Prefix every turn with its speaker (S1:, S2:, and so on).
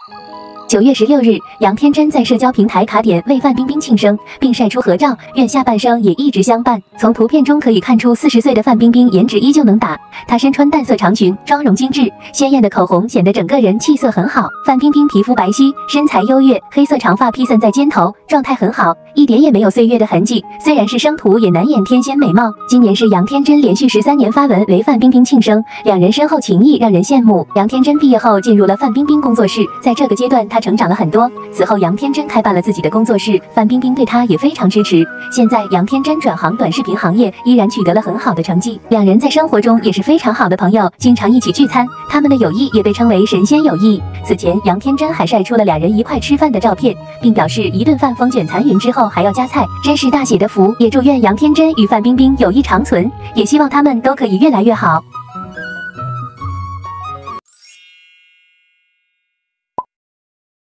S1: 9月16日，杨天真在社交平台卡点为范冰冰庆生，并晒出合照，愿下半生也一直相伴。从图片中可以看出，40岁的范冰冰颜值依旧能打。她身穿淡色长裙，妆容精致，鲜艳的口红显得整个人气色很好。范冰冰皮肤白皙，身材优越，黑色长发披散在肩头，状态很好，一点也没有岁月的痕迹。虽然是生图，也难掩天仙美貌。今年是杨天真连续13年发文为范冰冰庆生，两人深厚情谊让人羡慕。杨天真毕业后进入了范冰冰工作室，在这个阶段，她成长了很多。此后，杨天真开办了自己的工作室，范冰冰对她也非常支持。现在，杨天真转行短视频行业，依然取得了很好的成绩。两人在生活中也是非常好的朋友，经常一起聚餐，他们的友谊也被称为神仙友谊。此前，杨天真还晒出了两人一块吃饭的照片，并表示一顿饭风卷残云之后还要加菜，真是大写的福。也祝愿杨天真与范冰冰友谊长存，也希望他们都可以越来越好。